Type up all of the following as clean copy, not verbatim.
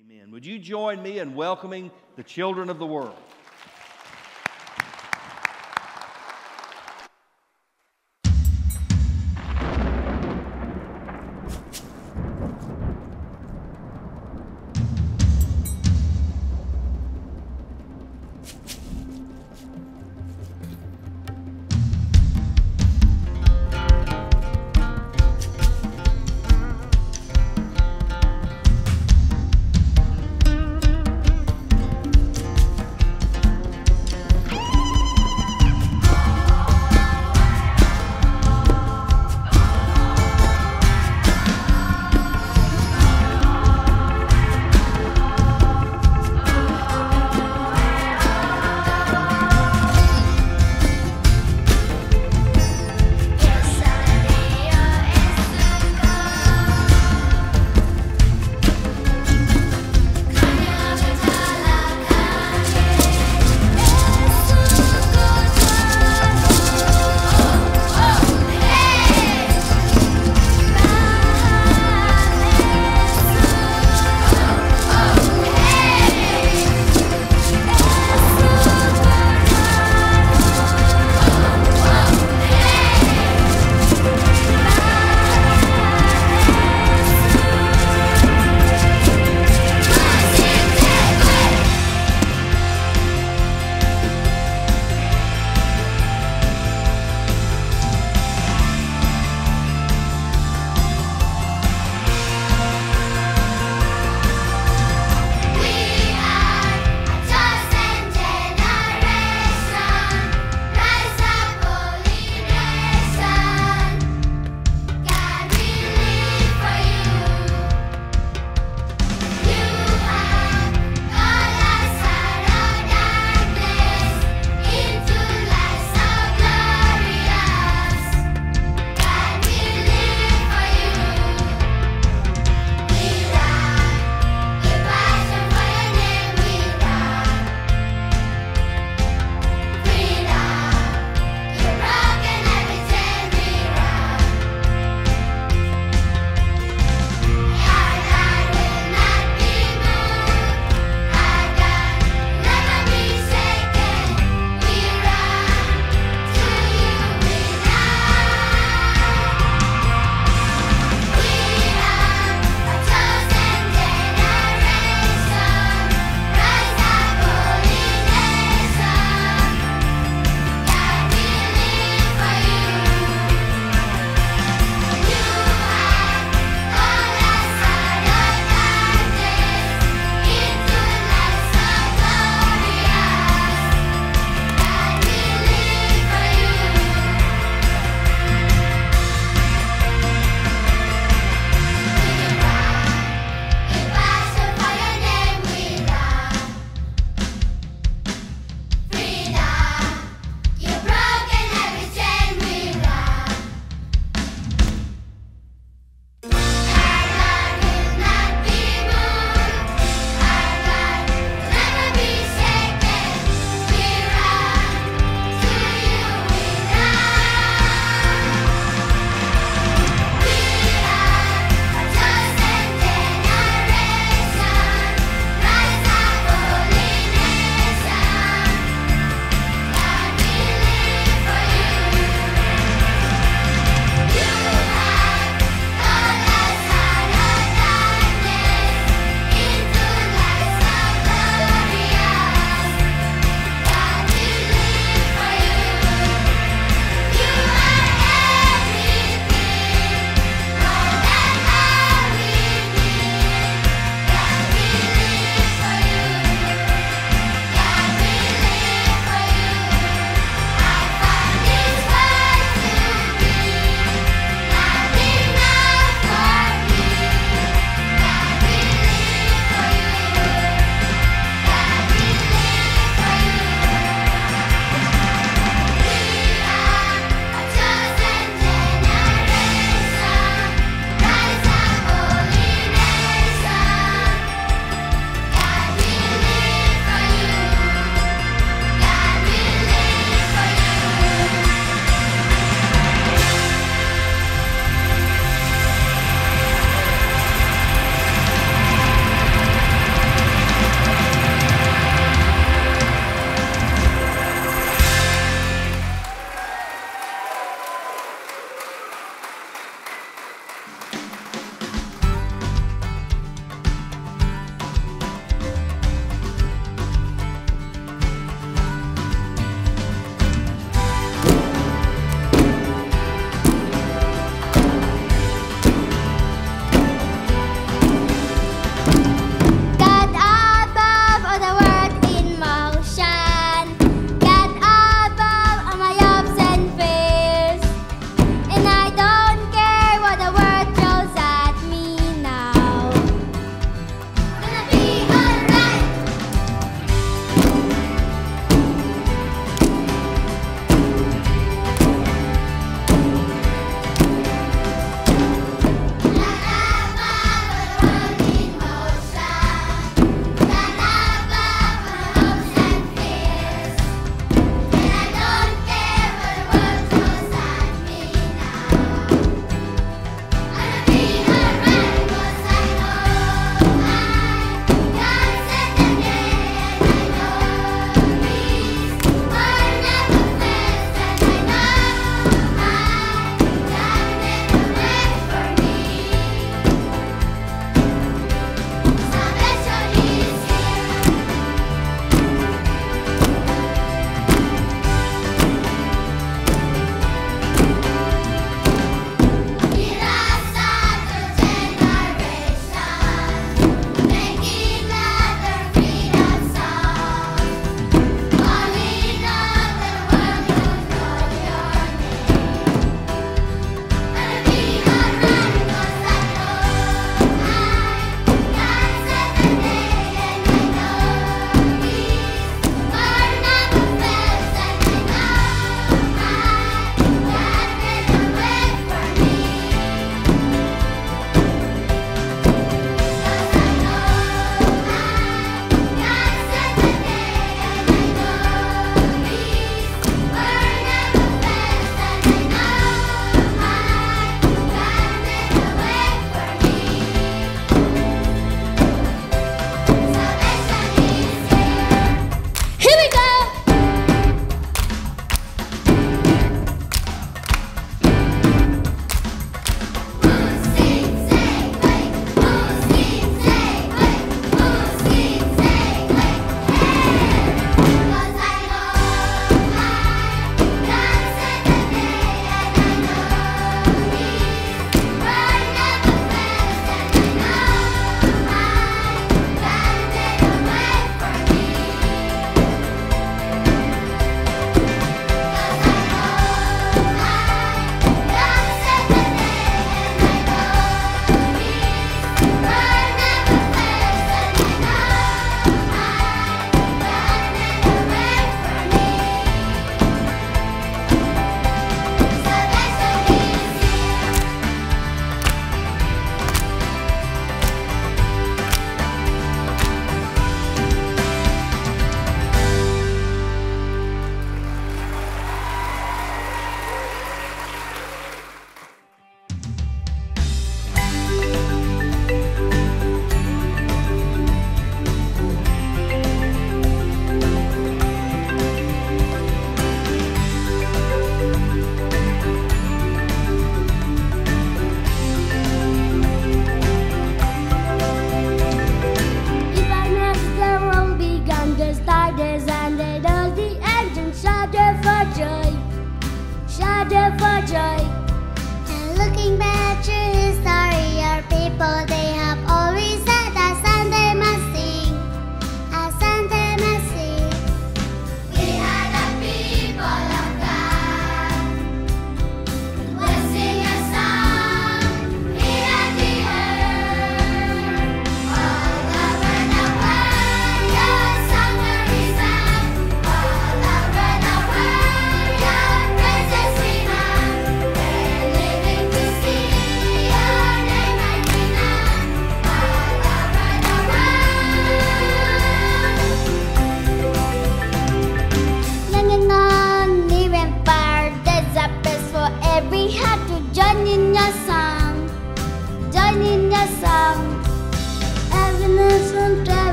Amen. Would you join me in welcoming the children of the world?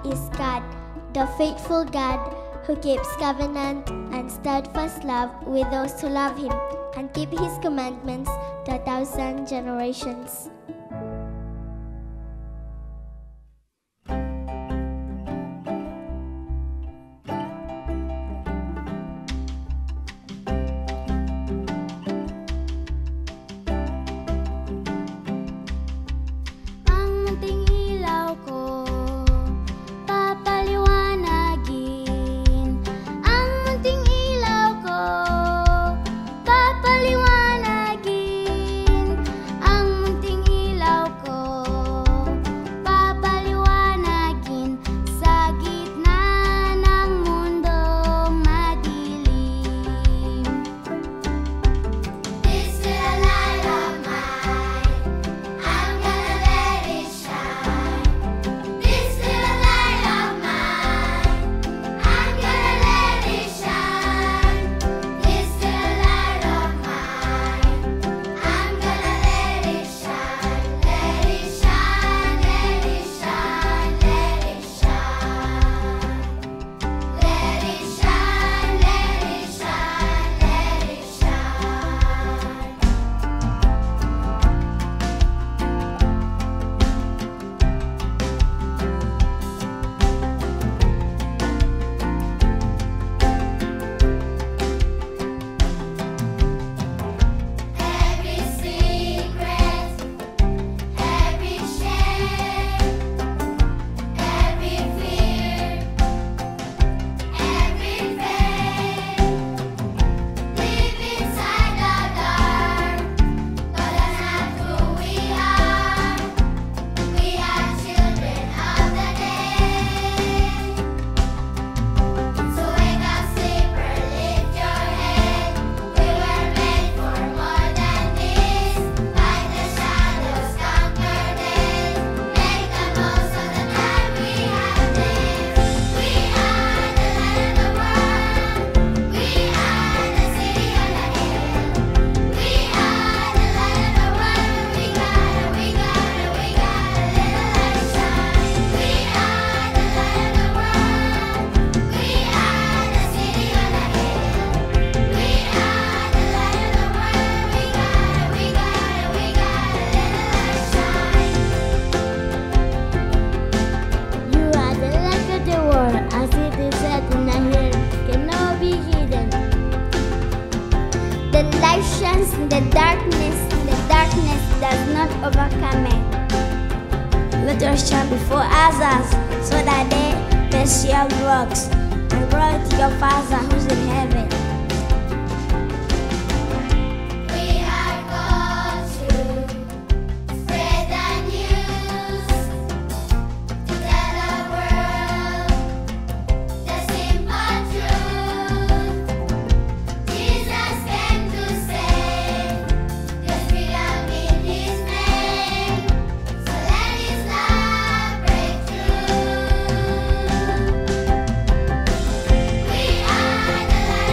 is God, the faithful God who keeps covenant and steadfast love with those who love Him and keep His commandments to 1,000 generations. The darkness does not overcome it. Let us shine before others, so that they may see your works and glory to your Father who's in heaven. We are the light.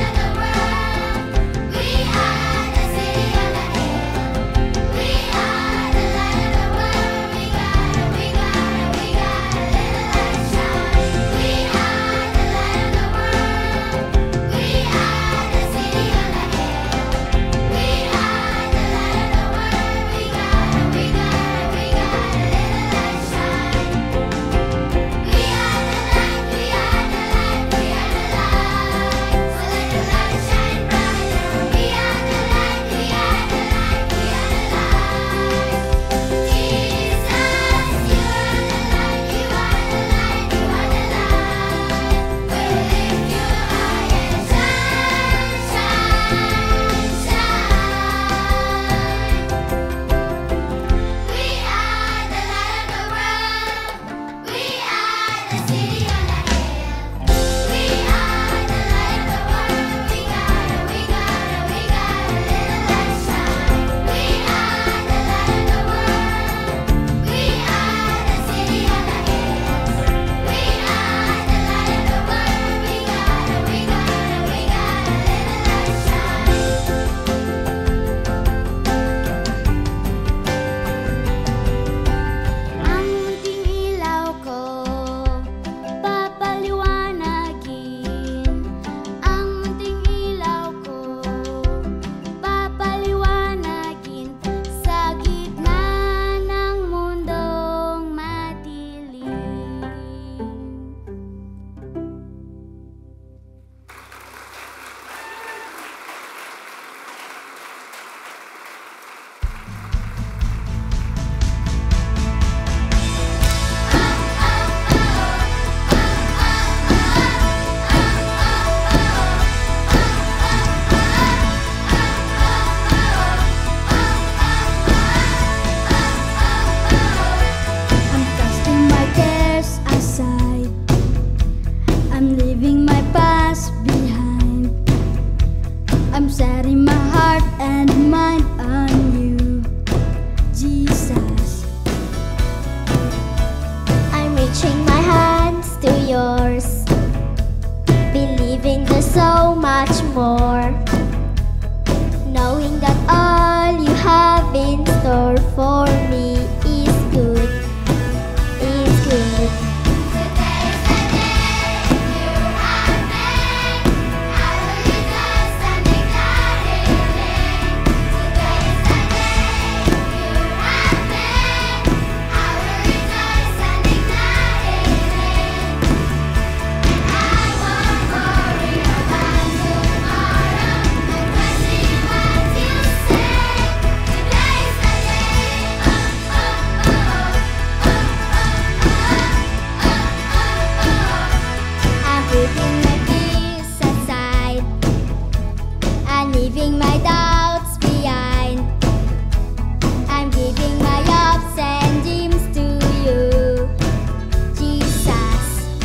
much more. Knowing that all you have in store for me is good, is good. Today's the day you have made. I will rejoice and be glad in it. Today's the day you have made. I will rejoice and be glad in it. I won't worry about tomorrow. I'm trusting what you say. Today's the day. Oh, oh, oh, oh, oh, oh, oh, oh. I'm putting my fears aside. I'm leaving my doubts behind. I'm giving my ups and dreams to you, Jesus.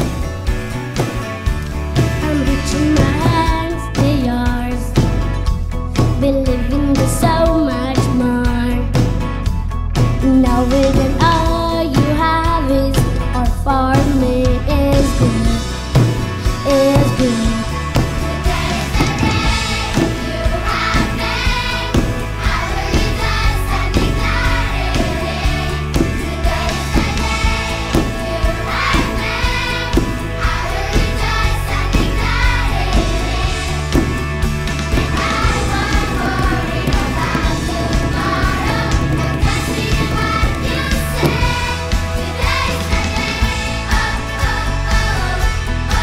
I'm reaching my hands to yours, believing there's so much more. Knowing that all you have is or for me is good, is good. Today's the day you have made. I will rejoice and be glad in it. Today's the day you have made. I will rejoice and be glad in it. I won't worry about tomorrow. I'm trusting what you say. Today's the day. Oh, oh, oh, oh,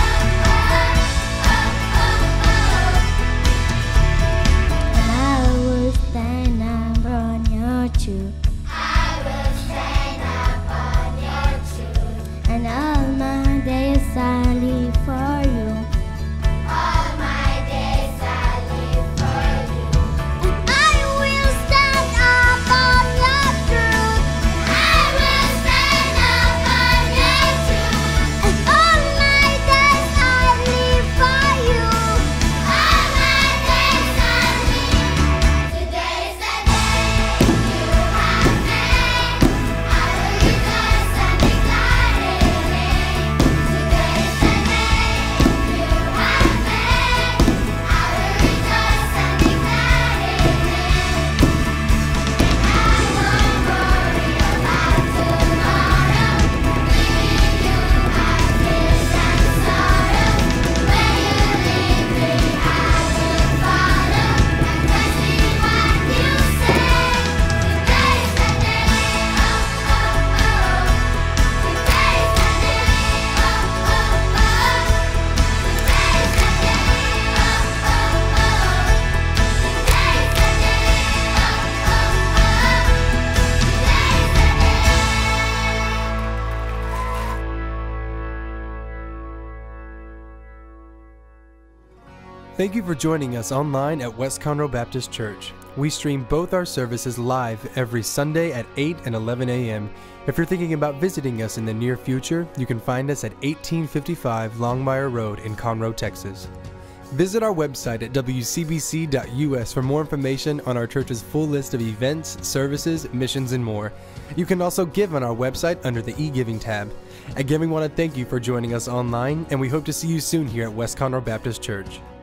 oh, oh, oh, oh. I will stand up on your truth. I will stand up on your truth. And all my days I live for you. All my days I live for you. And I will stand up on your truth. I will stand up on your truth. And all my days I live for you. All my days I live. Today's the day you have made. I will rejoice and be glad in it. Today's the day you have made. I will rejoice and be glad in it. I won't worry about tomorrow. Leaving you my tears and sorrow. Where you lead me, I will follow. I'm trusting what you say. Today's the day. Oh, oh, oh. Today's the day. Oh, oh, oh. Today's the day. Oh, oh, oh. Today's the day. Thank you for joining us online at West Conroe Baptist Church. We stream both our services live every Sunday at 8 and 11 a.m. If you're thinking about visiting us in the near future, you can find us at 1855 Longmire Road in Conroe, Texas. Visit our website at wcbc.us for more information on our church's full list of events, services, missions, and more. You can also give on our website under the e-giving tab. Again, we want to thank you for joining us online, and we hope to see you soon here at West Conroe Baptist Church.